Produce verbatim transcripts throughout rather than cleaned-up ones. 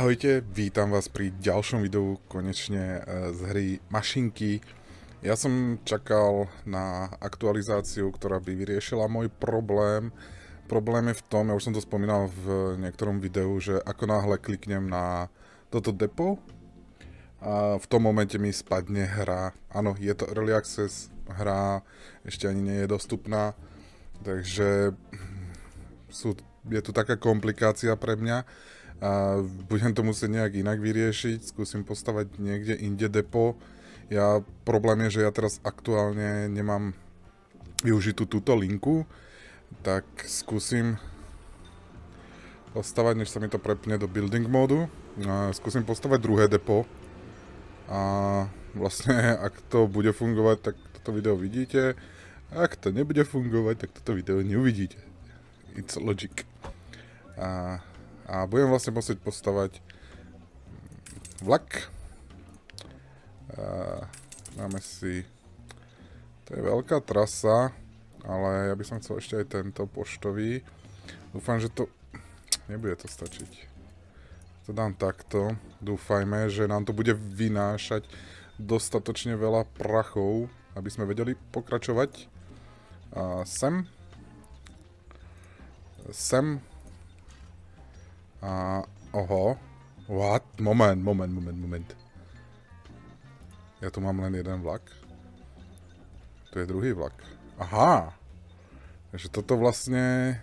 Ahojte, vítam vás pri ďalšom videu konečne z hry Mašinky. Ja som čakal na aktualizáciu, ktorá by vyriešila môj problém. Problém je v tom, ja už som to spomínal v niektorom videu, že ako náhle kliknem na toto depo, a v tom momente mi spadne hra. Áno, je to Early Access, hra ešte ani nie je dostupná, takže sú, je tu taká komplikácia pre mňa. A budem to musieť nejak inak vyriešiť, skúsim postavať niekde inde depo. Ja, problém je, že ja teraz aktuálne nemám využitú túto linku, tak skúsim postavať, než sa mi to prepne do building módu. A skúsim postavať druhé depo. A vlastne, ak to bude fungovať, tak toto video vidíte. Ak to nebude fungovať, tak toto video neuvidíte. It's logic. A A budem vlastne musieť postavať vlak. A dáme si... To je veľká trasa, ale ja by som chcel ešte aj tento poštový. Dúfam, že to... Nebude to stačiť. To dám takto. Dúfajme, že nám to bude vynášať dostatočne veľa prachov, aby sme vedeli pokračovať. A sem. Sem. A oho, what? Moment, moment, moment, moment. Ja tu mám len jeden vlak. Tu je druhý vlak. Aha! Takže toto vlastne...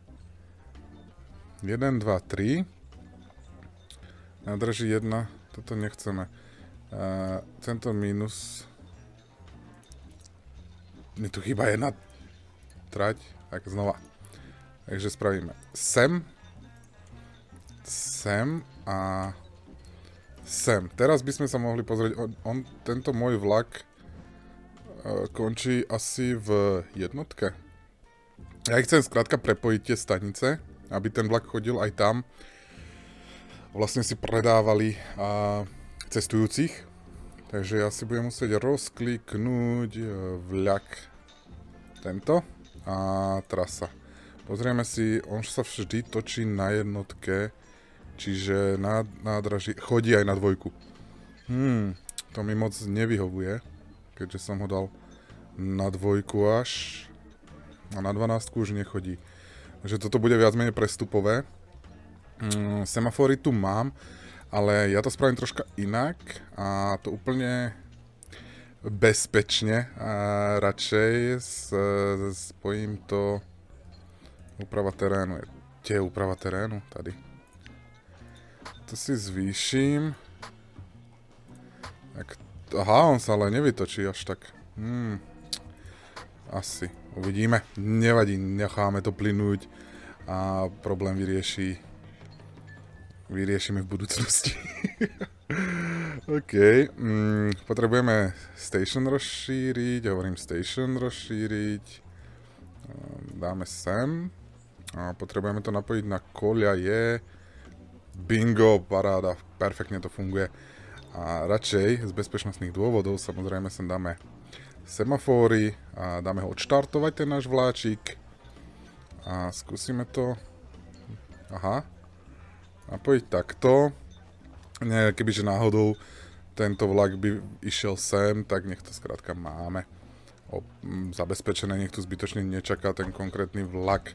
jeden, dva, tri. Nádraží jedna. Toto nechceme. Uh, tento mínus... Mi tu chýba jedna trať. Tak znova. Takže spravíme sem. Sem a sem. Teraz by sme sa mohli pozrieť, on, on tento môj vlak uh, končí asi v jednotke. Ja ich chcem skrátka prepojiť tie stanice, aby ten vlak chodil aj tam. Vlastne si predávali uh, cestujúcich. Takže ja si budem musieť rozkliknúť uh, vlak tento a trasa. Pozrieme si, on sa vždy točí na jednotke. Čiže na nádraží chodí aj na dvojku. Hmm, to mi moc nevyhovuje, keďže som ho dal na dvojku až a na dvanástku už nechodí. Takže toto bude viac menej prestupové. Hmm, semafory tu mám, ale ja to spravím troška inak a to úplne bezpečne. A radšej s, spojím to úprava terénu. Kde je úprava terénu? Tady. To si zvýšim. Tak, aha, on sa ale nevytočí až tak. Hmm. Asi. Uvidíme. Nevadí, necháme to plynúť a problém vyrieši vyriešime v budúcnosti. OK. Hmm. Potrebujeme station rozšíriť. Hovorím station rozšíriť. Dáme sem. A potrebujeme to napojiť na koľaje. Bingo, paráda, perfektne to funguje. A radšej z bezpečnostných dôvodov samozrejme sem dáme semafóry a dáme ho odštartovať ten náš vláčik. A skúsime to. Aha. Napojiť takto. Nie, kebyže náhodou tento vlak by išiel sem, tak nech to skrátka máme. O, zabezpečené, nech tu zbytočne nečaká ten konkrétny vlak.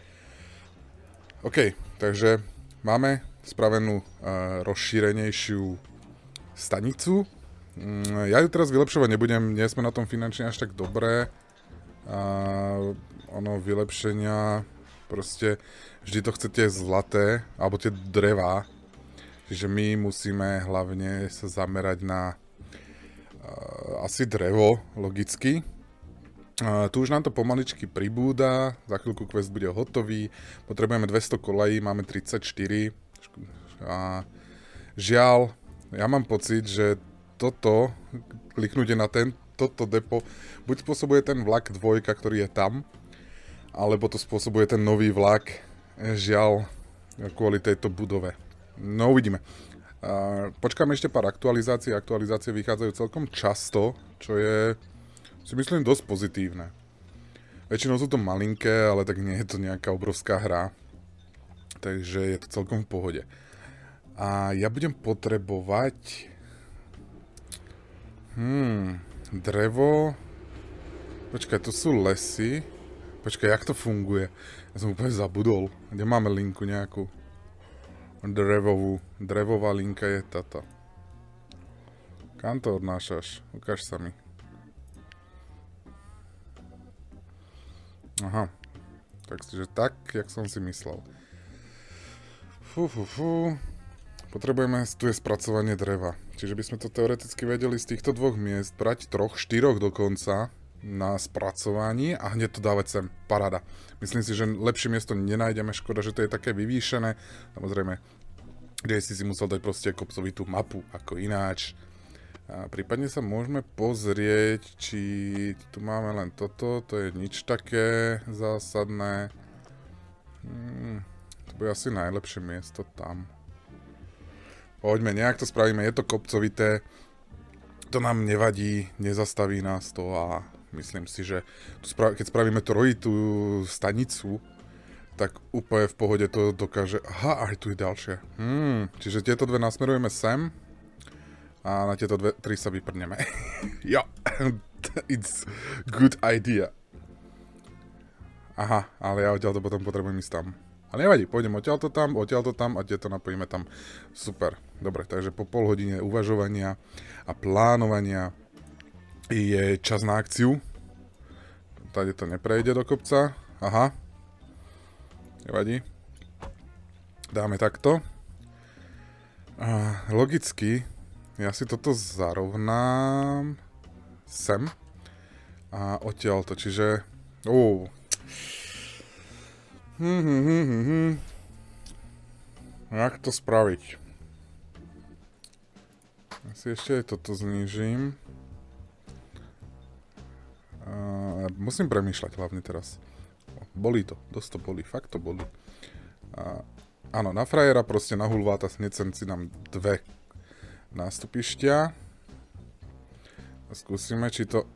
OK, takže máme spravenú uh, rozšírenejšiu stanicu. Mm, ja ju teraz vylepšovať nebudem, nie sme na tom finančne až tak dobré. Uh, ono vylepšenia, proste vždy to chcete zlaté, alebo tie drevá. Čiže my musíme hlavne sa zamerať na uh, asi drevo, logicky. Uh, tu už nám to pomaličky pribúda, za chvíľku quest bude hotový. Potrebujeme dvesto kolají, máme tridsaťštyri. A žiaľ, ja mám pocit, že toto, kliknutie na ten, toto depo, buď spôsobuje ten vlak dvojka, ktorý je tam, alebo to spôsobuje ten nový vlak, žiaľ, kvôli tejto budove. No uvidíme. Uh, počkáme ešte pár aktualizácií, aktualizácie vychádzajú celkom často, čo je, si myslím, dosť pozitívne. Väčšinou sú to malinké, ale tak nie je to nejaká obrovská hra. Takže je to celkom v pohode. A ja budem potrebovať... Hmm, drevo... Počkaj, to sú lesy. Počkaj, jak to funguje? Ja som úplne zabudol. Kde máme linku nejakú? Drevovú. Drevová linka je táto. Kam to odnášaš? Ukáž sa mi. Aha. Takže tak, jak som si myslel. Fú, fú, fú. Potrebujeme, tu je spracovanie dreva. Čiže by sme to teoreticky vedeli z týchto dvoch miest brať troch, štyroch dokonca na spracovanie a hneď to dávať sem. Paráda. Myslím si, že lepšie miesto nenájdeme. Škoda, že to je také vyvýšené. Samozrejme, kde si si musel dať proste kopcovitú mapu, ako ináč. A prípadne sa môžeme pozrieť, či tu máme len toto. To je nič také zásadné. Hmm, to bude asi najlepšie miesto tam. Poďme, nejak to spravíme. Je to kopcovité. To nám nevadí, nezastaví nás to a myslím si, že tu sprav- keď spravíme trojitú stanicu, tak úplne v pohode to dokáže... Aha, aj tu je ďalšie. Hmm, čiže tieto dve nasmerujeme sem a na tieto dve, tri sa vyprneme. Jo, it's good idea. Aha, ale ja odtiaľ to potom potrebujem ísť tam. Ale nevadí, pôjdem odtiaľto tam, odtiaľto tam a tieto napojíme tam. Super, dobre, takže po pol hodine uvažovania a plánovania je čas na akciu. Tady to neprejde do kopca. Aha. Nevadí. Dáme takto. A logicky, ja si toto zarovnám sem. A odtiaľ to, čiže... Oh. Hm, hm, hm, hm, hm. Jak to spraviť? Ja si ešte aj toto znížim. Uh, musím premýšľať hlavne teraz. Bolí to, dosť to bolí, fakt to bolí. Uh, áno, na frajera proste na hulváta snecem si nám dve nástupištia. A skúsime, či to...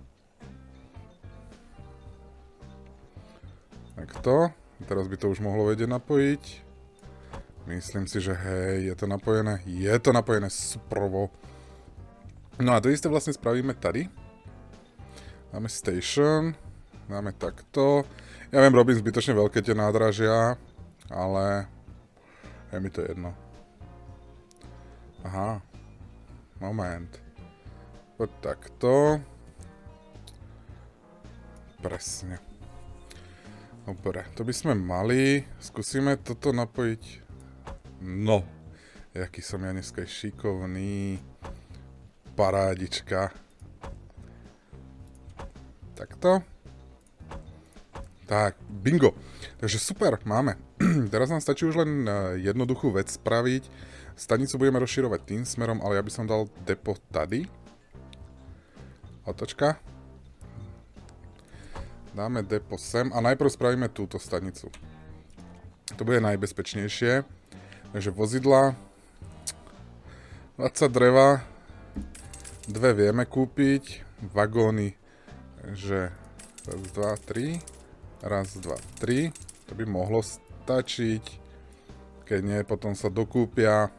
Takto. Teraz by to už mohlo vedieť napojiť. Myslím si, že hej, je to napojené. Je to napojené superovo. No a to isté vlastne spravíme tady. Dáme station, dáme takto. Ja viem, robím zbytočne veľké tie nádražia, ale je mi to jedno. Aha, moment. Poď takto. Presne. Dobre, to by sme mali. Skúsime toto napojiť. No, jaký som ja dneska šikovný. Parádička. Takto. Tak, bingo. Takže super, máme. Teraz nám stačí už len jednoduchú vec spraviť. Stanicu budeme rozširovať tým smerom, ale ja by som dal depo tady. Otočka. Dáme depo sem a najprv spravíme túto stanicu. To bude najbezpečnejšie. Takže vozidla. dvadsať dreva. Dve vieme kúpiť. Vagóny. Takže raz, dva, tri. Raz, dva, tri. To by mohlo stačiť. Keď nie, potom sa dokúpia.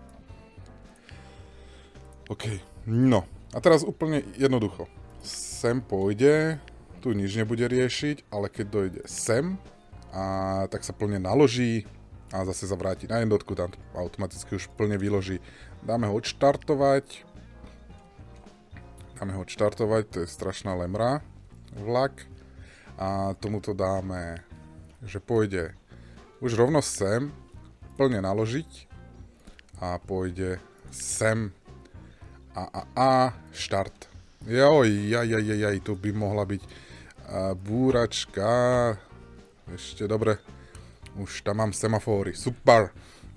OK. No. A teraz úplne jednoducho. Sem pôjde. Tu nič nebude riešiť, ale keď dojde sem, a tak sa plne naloží a zase sa vráti na jednotku, tam automaticky už plne vyloží. Dáme ho odštartovať. Dáme ho odštartovať, to je strašná lemra. Vlak. A tomuto dáme, že pôjde už rovno sem, plne naložiť. A pôjde sem. A, a, a, štart. Joj, jaj, jaj, jaj, jaj, tu by mohla byť uh, búračka. Ešte dobre. Už tam mám semafóry. Super.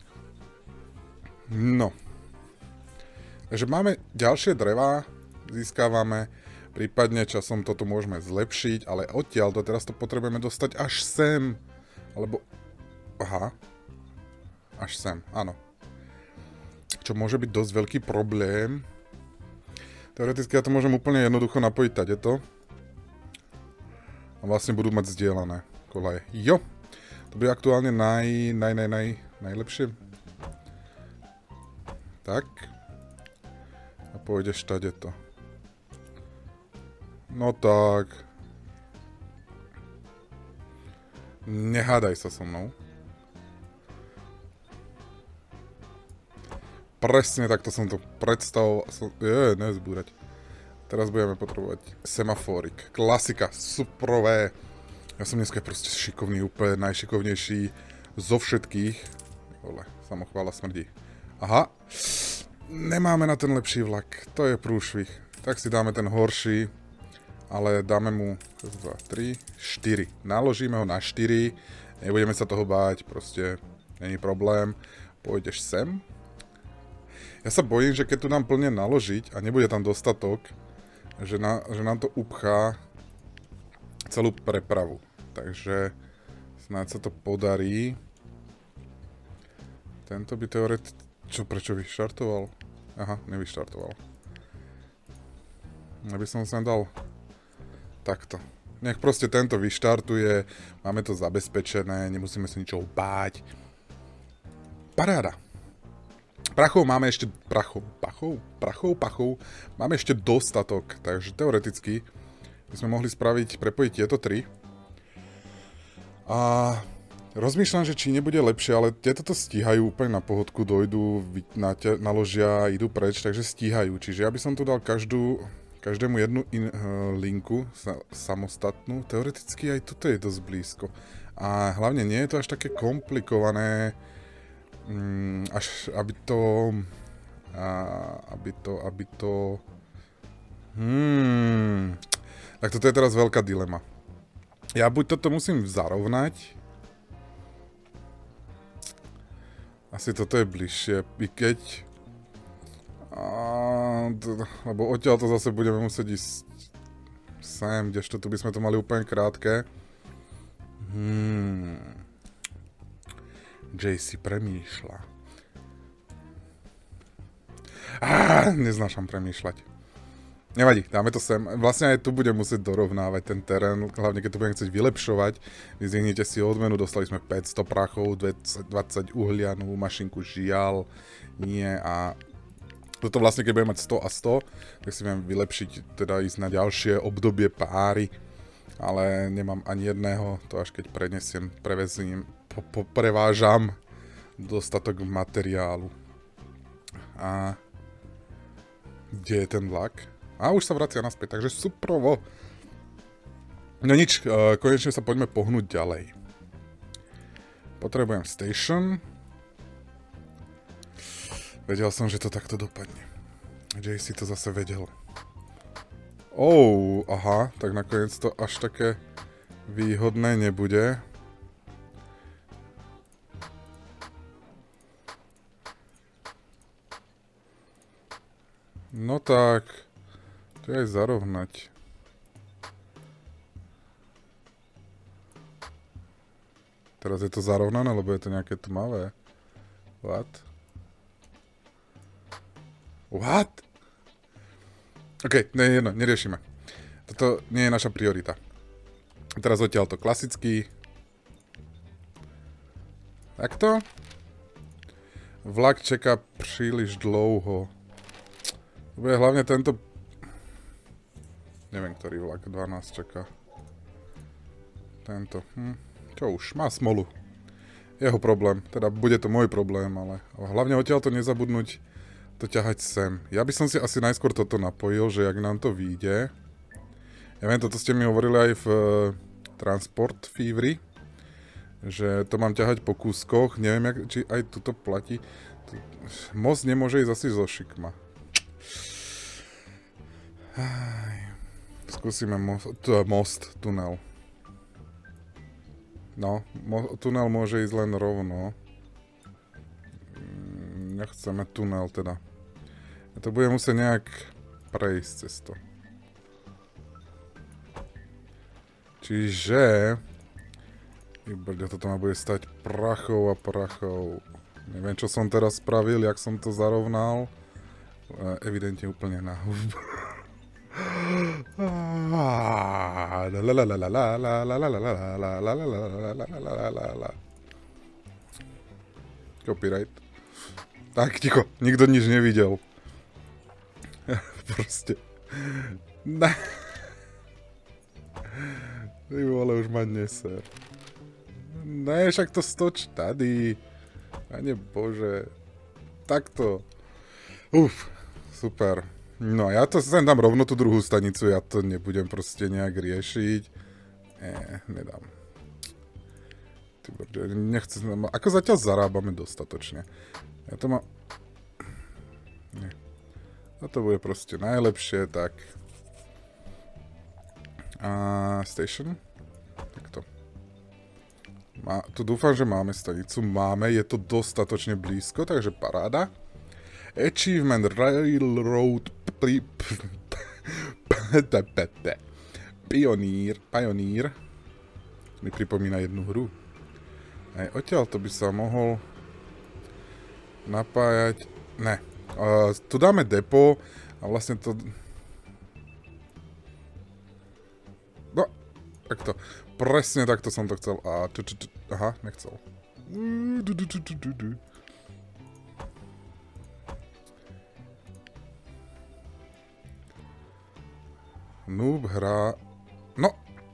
No. Takže máme ďalšie drevá. Získávame. Prípadne časom toto môžeme zlepšiť. Ale odtiaľ to teraz to potrebujeme dostať až sem. Alebo... Aha. Až sem, áno. Čo môže byť dosť veľký problém. Teoreticky ja to môžem úplne jednoducho napojiť tadeto. A vlastne budú mať zdieľané kolaje. Jo! To bude aktuálne naj, naj, naj, naj, najlepšie. Tak. A pôjdeš tadeto. No tak. Nehádaj sa so mnou. Presne takto som to predstavoval. Je, nezbúrať. Teraz budeme potrebovať semaforik. Klasika, superové. Ja som dneska proste šikovný, úplne najšikovnejší zo všetkých. Ole, samochvála smrdí. Aha. Nemáme na ten lepší vlak. To je prúšvih. Tak si dáme ten horší. Ale dáme mu dva, tri, štyri. Naložíme ho na štyri. Nebudeme sa toho báť, proste není problém. Pôjdeš sem. Ja sa bojím, že keď tu nám plne naložiť a nebude tam dostatok, že, na, že nám to upchá celú prepravu. Takže snáď sa to podarí. Tento by teoreticky... Čo, prečo vyštartoval? Aha, nevyštartoval. Ja by som sem dal... Takto. Nech proste tento vyštartuje, máme to zabezpečené, nemusíme sa ničoho báť. Paráda. Prachov máme ešte... Prachov, pachov, prachov, pachov. Máme ešte dostatok, takže teoreticky by sme mohli spraviť, prepojiť tieto tri. A rozmýšľam, že či nebude lepšie, ale tieto to stíhajú úplne na pohodku, dojdú, naložia, idú preč, takže stíhajú. Čiže ja by som tu dal každú... Každému jednu in, uh, linku sa, samostatnú. Teoreticky aj toto je dosť blízko. A hlavne nie je to až také komplikované, um, až aby to, uh, aby to, aby to... Hmm. Tak toto je teraz veľká dilema. Ja buď toto musím zarovnať. Asi toto je bližšie, i keď... A, lebo odtiaľ to zase budeme musieť ísť sem, kdežto tu by sme to mali úplne krátke. Hmm. Jay si premýšľa. Á, neznášam premýšľať. Nevadí, dáme to sem. Vlastne aj tu budem musieť dorovnávať ten terén, hlavne keď to budem chcieť vylepšovať. Vyzvihnite si odmenu, dostali sme päťsto prachov, dvadsať uhlia, novú mašinku, žiaľ, nie a... Toto vlastne, keď budem mať sto a sto, tak si viem vylepšiť, teda ísť na ďalšie obdobie páry, ale nemám ani jedného, to až keď prenesiem, prevezím, po, po, prevážam dostatok materiálu. A kde je ten vlak? A už sa vracia naspäť, takže suprovo. No nič, konečne sa poďme pohnúť ďalej. Potrebujem station. Vedel som, že to takto dopadne. Jay si to zase vedel. Oh, aha, tak nakoniec to až také výhodné nebude. No tak, to je aj zarovnať. Teraz je to zarovnané, lebo je to nejaké tmavé. What? What? OK, nie, jedno, neriešime. Toto nie je naša priorita. Teraz odtiaľ to klasický. Takto. Vlak čaká príliš dlouho. To bude hlavne tento... Neviem, ktorý vlak, dvanásť čaká. Tento. Hm. Čo už, má smolu. Jeho problém, teda bude to môj problém, ale hlavne odtiaľ to nezabudnúť to ťahať sem. Ja by som si asi najskôr toto napojil, že jak nám to vyjde. Ja viem, toto ste mi hovorili aj v uh, Transport Fevery, že to mám ťahať po kúskoch. Neviem, jak, či aj tuto platí. Most nemôže ísť asi zo šikma. Skúsime most, most, tunel. No, mo, tunel môže ísť len rovno. Nechceme tunel teda. Ja to budem musieť nejak prejsť cez to. Čiže... Vybrďa, toto ma bude stať prachov a prachov. Neviem, čo som teraz spravil, jak som to zarovnal. Evidentne úplne na hudbu. Copyright. Tak, ticho, nikto nič nevidel. Proste. Ne. Ty vole, už ma neser. Ne, však to stoč tady. Pane Bože. Takto. Uf, super. No, ja to sem dám rovno tú druhú stanicu, ja to nebudem proste nejak riešiť. Nie, nedám. Ty brďo, nechcem, ako zatiaľ zarábame dostatočne. Ja to mám... Nie. A to bude proste najlepšie, tak... A station? Takto. Má, tu dúfam, že máme stanicu. Máme, je to dostatočne blízko, takže paráda. Achievement Railroad Pioneer Pioneer mi pripomína jednu hru. Aj odtiaľ to by sa mohol napájať. Ne. Uh, tu dáme depo a vlastne to... No, takto. Presne takto som to chcel. A tu, tu, tu. Aha, nechcel. Noob hrá... No.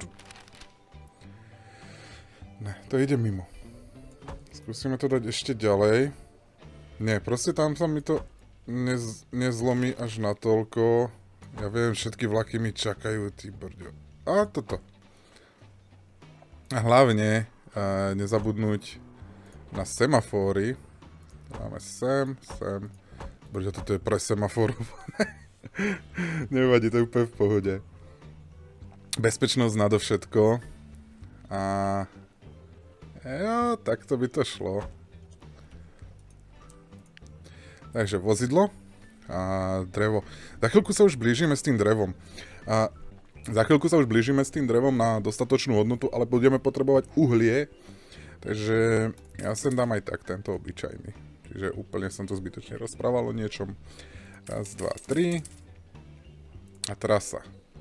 Ne, to ide mimo. Skúsime to dať ešte ďalej. Nie, proste tam sa mi to nez, nezlomí až natoľko. Ja viem, všetky vlaky mi čakajú, ty brďo. A toto. A hlavne uh, nezabudnúť na semafóry. Máme sem, sem. Brďo, toto je pre semaforované. Nevadí, to je úplne v pohode. Bezpečnosť nadovšetko. A... Jo, takto by to šlo. Takže vozidlo a drevo. Za chvíľku sa už blížime s tým drevom. A za chvíľku sa už blížime s tým drevom na dostatočnú hodnotu, ale budeme potrebovať uhlie. Takže ja sem dám aj tak tento obyčajný. Čiže úplne som to zbytočne rozprával o niečom. Raz, dva, tri. A trasa.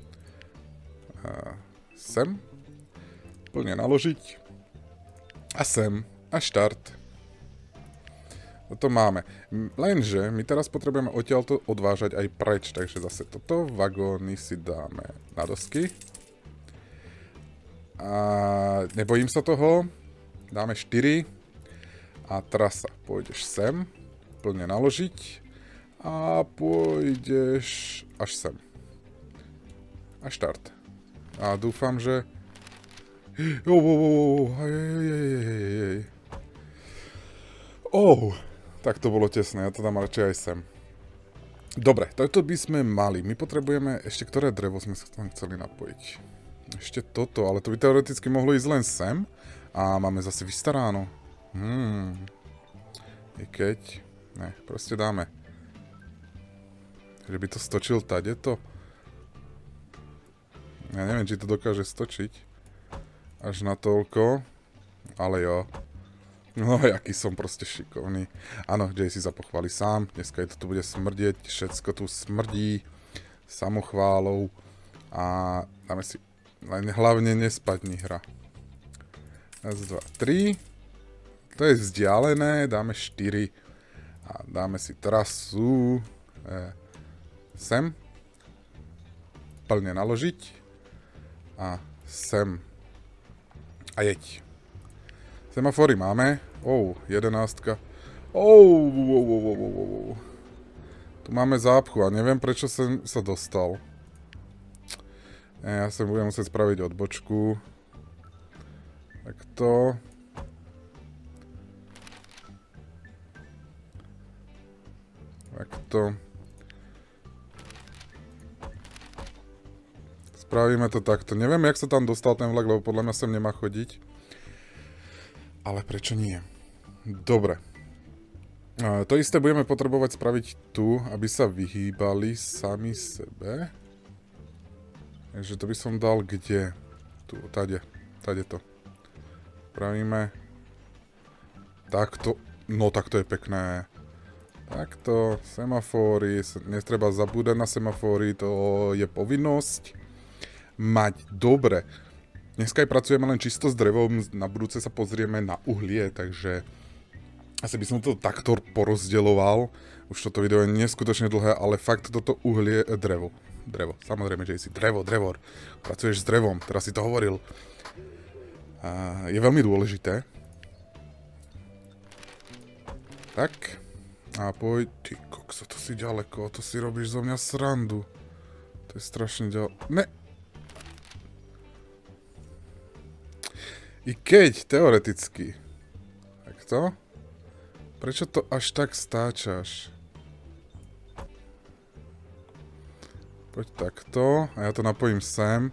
A sem. Plne naložiť. A sem. A štart. Toto máme. Lenže my teraz potrebujeme odtiaľto odvážať aj preč. Takže zase toto. Vagóny si dáme na dosky. A nebojím sa toho. Dáme štyri. A trasa. Pôjdeš sem. Plne naložiť. A pôjdeš až sem. A štart. A dúfam, že... Jo, jo, jo, jo, oh, tak to bolo tesné, ja to dám radšej aj sem. Dobre, toto by sme mali. My potrebujeme ešte, ktoré drevo sme sa tam chceli napojiť. Ešte toto, ale to by teoreticky mohlo ísť len sem. A máme zase vystaráno. Hmm. I keď... Ne, proste dáme. Že by to stočil tade to. Ja neviem, či to dokáže stočiť. Až na toľko. Ale jo. No, jaký som proste šikovný. Áno, Jay si sa pochváli sám. Dneska je to tu bude smrdieť. Všetko tu smrdí. Samochválou. A dáme si... Len hlavne nespadni hra. Raz, dva, tri. To je vzdialené. Dáme štyri. A dáme si trasu. E, sem. Plne naložiť. A sem. A jeď. Semafory máme. Oh, jedenástka. Oh, oh, oh, oh, oh, oh. Tu máme zápchu a neviem, prečo som sa dostal. Ja sa budem musieť spraviť odbočku. Takto. Takto. Spravíme to takto. Neviem, jak sa tam dostal ten vlak, lebo podľa mňa sem nemá chodiť. Ale prečo nie? Dobre. To isté budeme potrebovať spraviť tu, aby sa vyhýbali sami sebe. Takže to by som dal kde? Tu, tade. Tade to. Spravíme. Takto. No, takto je pekné. Takto. Semafóry. Netreba zabúdať na semafóry. To je povinnosť. Mať. Dobre. Dneska aj pracujeme len čisto s drevom. Na budúce sa pozrieme na uhlie, takže Asi by som to takto porozdeľoval. Už toto video je neskutočne dlhé, ale fakt toto uhlie, drevo. Drevo, samozrejme, že si drevo, drevor. Pracuješ s drevom, teraz si to hovoril. A je veľmi dôležité. Tak. A poď, ty kokso, to si ďaleko, to si robíš zo mňa srandu. To je strašne ďaleko. Ne. I keď, teoreticky. Takto. Prečo to až tak stáčaš? Poď takto. A ja to napojím sem.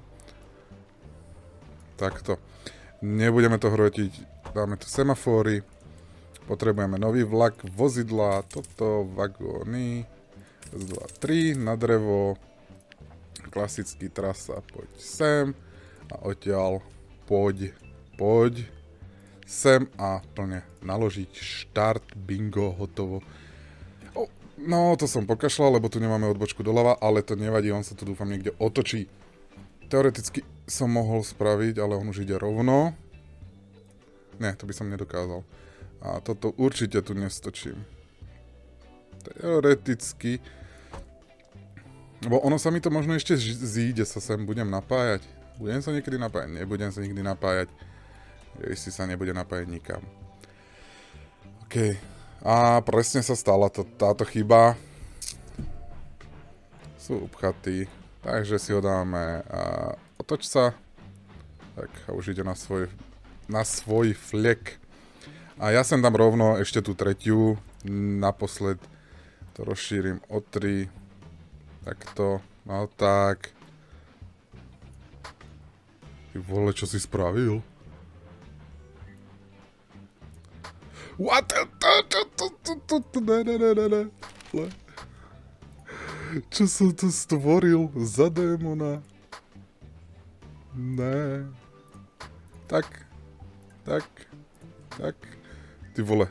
Takto. Nebudeme to hrotiť. Dáme tu semafóry. Potrebujeme nový vlak, vozidla, toto, vagóny. raz, dva, tri, na drevo. Klasický trasa, poď sem. A odtiaľ poď, poď. Sem a plne naložiť, štart, bingo, hotovo. O, no, to som pokašľal, lebo tu nemáme odbočku doľava, ale to nevadí, on sa tu dúfam niekde otočí. Teoreticky som mohol spraviť, ale on už ide rovno. Ne, to by som nedokázal. A toto určite tu nestočím. Teoreticky. Lebo ono sa mi to možno ešte zíde, sa sem budem napájať. Budem sa niekedy napájať? Nebudem sa nikdy napájať. Jestli sa nebude napájať nikam. OK. A presne sa stala to, táto chyba. Sú upchatí. Takže si ho dáme. A otoč sa. Tak a už ide na svoj, na svoj flek. A ja sem dám rovno ešte tú tretiu. Naposled to rozšírim o tri. Takto. No tak. Ty vole, čo si spravil? What? Ne, ne, ne, ne, ne. Čo som to stvoril za démona? Ne. Tak. Tak. Tak. Ty vole.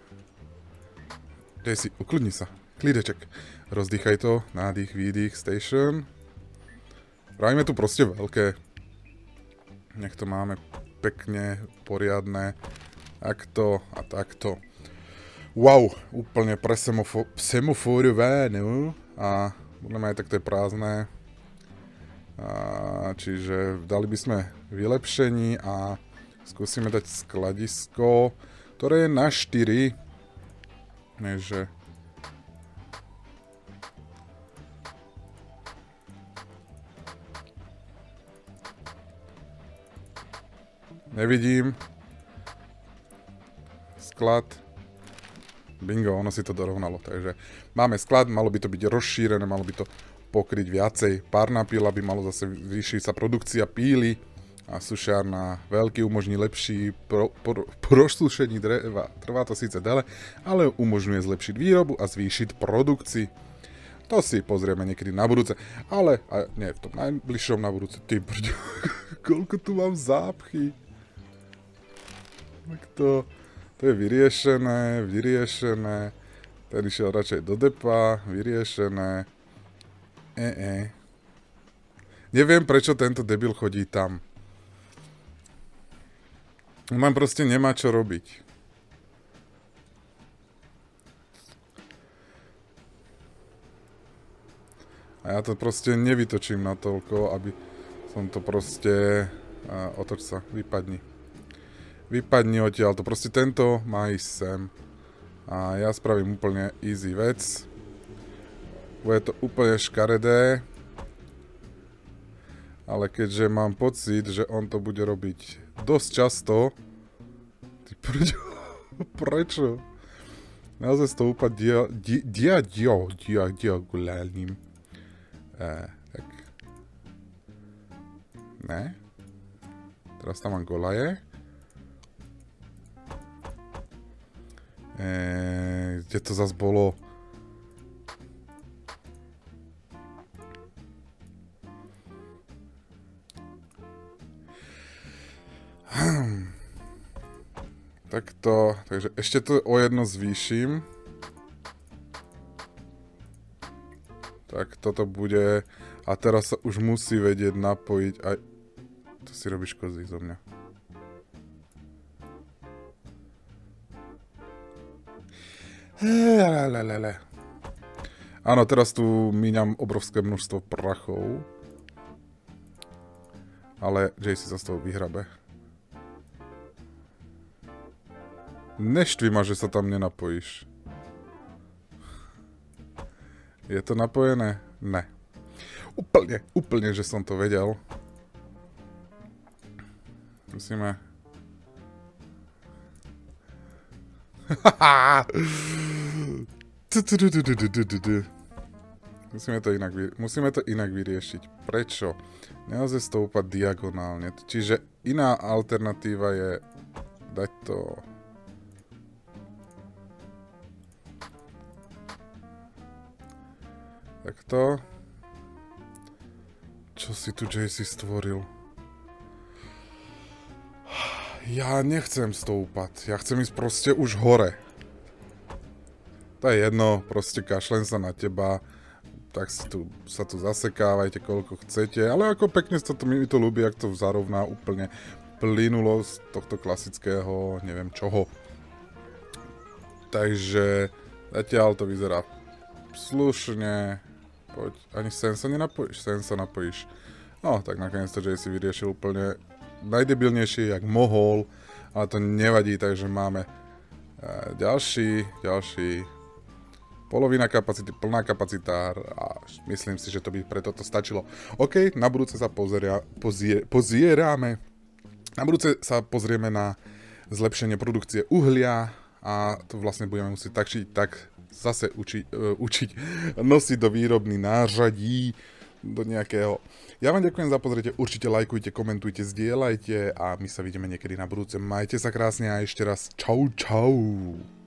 Dej si, ukludni sa. Klídeček. Rozdýchaj to. Nádych, výdych, station. Pravíme tu proste veľké. Nech to máme pekne, poriadne. Takto a takto. Wow, úplne presemofórové, no. A budeme aj takto je prázdne. A, čiže dali by sme vylepšení a skúsime dať skladisko, ktoré je na štyri. Neže... Nevidím. Sklad. Bingo, ono si to dorovnalo. Takže máme sklad, malo by to byť rozšírené, malo by to pokryť viacej. Párna píla by malo zase zvýšiť sa produkcia píly a sušiarna veľký umožní lepší pro, pro, prosušení dreva. Trvá to síce dele, ale umožňuje zlepšiť výrobu a zvýšiť produkciu. To si pozrieme niekedy na budúce, ale a nie v tom najbližšom na budúce. Ty brďo, koľko tu mám zápchy. Tak to... To je vyriešené, vyriešené. Ten išiel radšej do depa, vyriešené. E, e. Neviem, prečo tento debil chodí tam. On proste nemá čo robiť. A ja to proste nevytočím natoľko, aby som to proste... Uh, otoč sa, vypadni. Vypadni odtiaľ to. Proste tento má ísť sem. A ja spravím úplne easy vec. Bude to úplne škaredé. Ale keďže mám pocit, že on to bude robiť dosť často... Ty prečo? Prečo? Naozaj to úplne dia... dia... dia... dia... dia... diagonálnym. E, tak. Ne? Teraz tam mám golaje. Eee, kde to zas bolo? Hm. Takto, takže ešte to o jedno zvýšim. Tak toto bude... A teraz sa už musí vedieť napojiť aj... To si robíš kozy zo mňa. Lelelele. Áno, teraz tu míňam obrovské množstvo prachov. Ale J C sa z toho vyhrabe. Neštvi ma, že sa tam nenapojíš. Je to napojené? Ne. Úplne, úplne, že som to vedel. Musíme... Musíme to inak, vy... Musíme to inak vyriešiť. Prečo? Nelze stoupať diagonálne. Čiže iná alternatíva je dať to... Takto. Čo si tu J C stvoril? Ja nechcem stoupať. Ja chcem ísť proste už hore. To je jedno, proste kašlem sa na teba. Tak si tu, sa tu zasekávajte koľko chcete. Ale ako pekne sa to, mi to ľúbi, ak to zarovná úplne plynulo z tohto klasického, neviem čoho. Takže zatiaľ to vyzerá slušne. Poď, ani sen sa nenapojíš? Sen sa napojíš. No, tak nakoniec to J C vyriešil úplne najdebilnejšie, jak mohol, ale to nevadí, takže máme uh, ďalší, ďalší, polovina kapacity, plná kapacita a myslím si, že to by pre toto stačilo. OK, na budúce sa pozeria, pozie, pozieráme, na budúce sa pozrieme na zlepšenie produkcie uhlia a to vlastne budeme musieť tak či tak zase uči, uh, učiť nosiť do výrobných nářadí, do nejakého. Ja vám ďakujem za pozrietie, určite lajkujte, komentujte, zdieľajte a my sa vidíme niekedy na budúce. Majte sa krásne a ešte raz čau čau.